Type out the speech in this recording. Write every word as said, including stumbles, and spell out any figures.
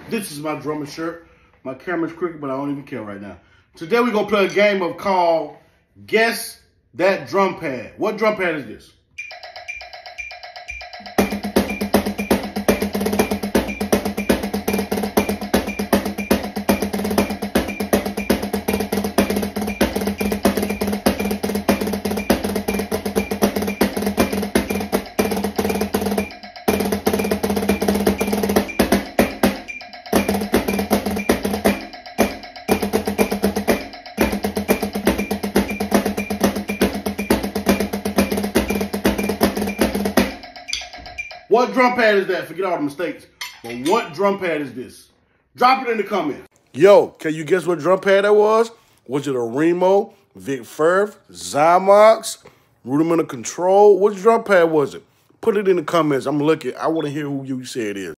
This is my drummer shirt. My camera's crooked, but I don't even care right now. Today we're gonna play a game of called Guess That Drum Pad. What drum pad is this? What drum pad is that? Forget all the mistakes. But what drum pad is this? Drop it in the comments. Yo, can you guess what drum pad that was? Was it a Remo, Vic Firth, Zymox, Rudimental Control? Which drum pad was it? Put it in the comments. I'm looking. I want to hear who you say it is.